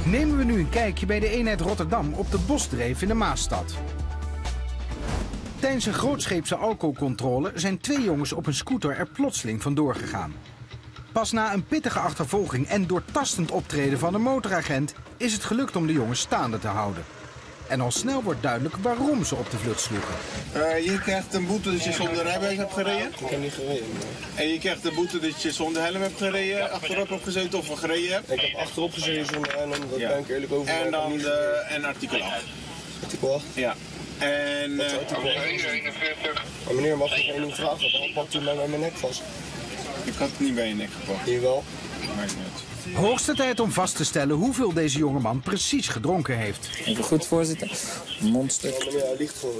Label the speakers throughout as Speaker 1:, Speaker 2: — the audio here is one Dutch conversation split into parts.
Speaker 1: Nemen we nu een kijkje bij de eenheid Rotterdam op de Bosdreef in de Maasstad. Tijdens een grootscheepse alcoholcontrole zijn 2 jongens op een scooter er plotseling vandoor gegaan. Pas na een pittige achtervolging en doortastend optreden van een motoragent is het gelukt om de jongens staande te houden. En al snel wordt duidelijk waarom ze op de vlucht sloegen.
Speaker 2: Je krijgt een boete dat je zonder rijbewijs hebt gereden.
Speaker 3: Ik heb niet gereden.
Speaker 2: En je krijgt een boete dat je zonder helm hebt gereden, achterop hebt gezeten of gereden hebt.
Speaker 3: Ik heb achterop gezeten zonder helm, dat ben ik eerlijk over.
Speaker 2: En dan en artikel 8.
Speaker 3: Artikel 8?
Speaker 2: Ja. En...
Speaker 3: artikel 41. Maar meneer, mag ik één ding vragen? Waarom pakt u mij bij mijn nek vast?
Speaker 2: Ik had het niet bij je nek gepakt.
Speaker 3: Hier wel?
Speaker 2: Maakt niet uit.
Speaker 1: Hoogste tijd om vast te stellen hoeveel deze jongeman precies gedronken heeft.
Speaker 4: Even goed, voorzitter. Mondstuk.
Speaker 3: Ja, meneer, hij ligt gewoon.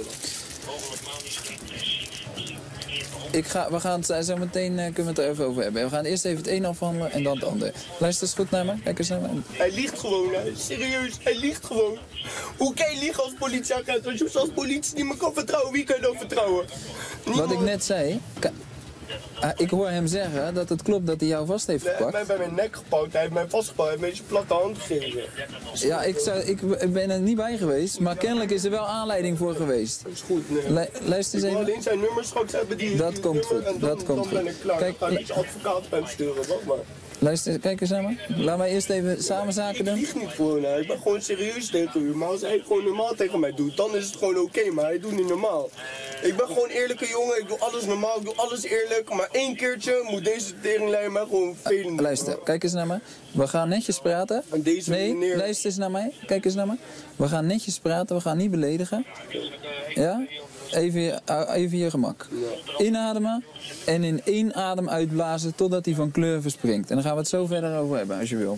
Speaker 4: We gaan het zo meteen kunnen we het er even over hebben. We gaan eerst even het een afhandelen en dan het andere. Luister eens goed naar me. Kijk eens naar me.
Speaker 3: Hij liegt gewoon, hè. Serieus, hij liegt gewoon. Hoe kan je liegen als politieagent? Als je als politie niet meer kan vertrouwen, wie kan je dan vertrouwen?
Speaker 4: Wat ik net zei... Ik hoor hem zeggen dat het klopt dat hij jou vast heeft gepakt.
Speaker 3: Hij heeft mij bij mijn nek gepakt, hij heeft mij vastgepakt, hij heeft mij zijn platte hand gegeven.
Speaker 4: Ja, ik ben er niet bij geweest, maar kennelijk is er wel aanleiding voor geweest.
Speaker 3: Dat is goed, nee.
Speaker 4: Luister eens
Speaker 3: Ik wil
Speaker 4: even.
Speaker 3: alleen zijn nummers straks hebben die...
Speaker 4: Dat komt goed,
Speaker 3: en
Speaker 4: dat komt
Speaker 3: dan ben
Speaker 4: goed.
Speaker 3: ik klaar.
Speaker 4: Kijk,
Speaker 3: ik ga niet zijn advocaat bij hem sturen, wacht maar.
Speaker 4: Luister, kijk eens naar me. Laten wij eerst even samen zaken
Speaker 3: Ik
Speaker 4: doen.
Speaker 3: lieg niet gewoon, hè. Ik ben gewoon serieus tegen u. Maar als hij gewoon normaal tegen mij doet, dan is het gewoon oké, maar hij doet niet normaal. Ik ben gewoon een eerlijke jongen, ik doe alles normaal, ik doe alles eerlijk. Maar 1 keertje moet deze teringlijn mij gewoon vervelend.
Speaker 4: Luister, kijk eens naar me. We gaan netjes praten.
Speaker 3: En deze
Speaker 4: Nee,
Speaker 3: meneer...
Speaker 4: luister eens naar mij. Kijk eens naar me. We gaan netjes praten, we gaan niet beledigen. Ja? Even je gemak. Inademen en in 1 adem uitblazen totdat hij van kleur verspringt. En dan gaan we het zo verder over hebben, als je wil.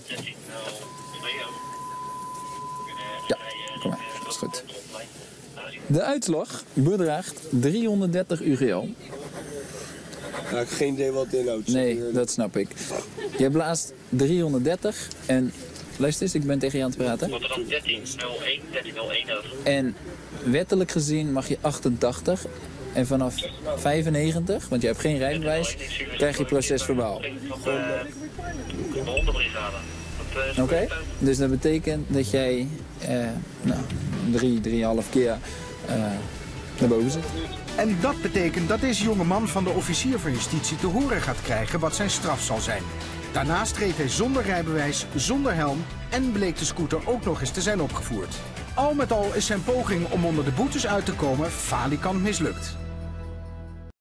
Speaker 4: Ja, kom maar. Dat is goed. De uitslag bedraagt 330 UGL.
Speaker 3: Ja, ik heb geen idee wat het inhoudt.
Speaker 4: Nee, dat snap ik. Je blaast 330 en... Luister eens, ik ben tegen je aan het praten.
Speaker 5: Rotterdam 1301, 1301 over.
Speaker 4: En wettelijk gezien mag je 88. En vanaf 95, want je hebt geen rijbewijs, krijg je procesverbaal.
Speaker 5: De hondenbrigade.
Speaker 4: Oké? Dus dat betekent dat jij 3,5 keer naar boven zit.
Speaker 1: En dat betekent dat deze jongeman van de officier van justitie te horen gaat krijgen wat zijn straf zal zijn. Daarnaast reed hij zonder rijbewijs, zonder helm en bleek de scooter ook nog eens te zijn opgevoerd. Al met al is zijn poging om onder de boetes uit te komen falikant mislukt.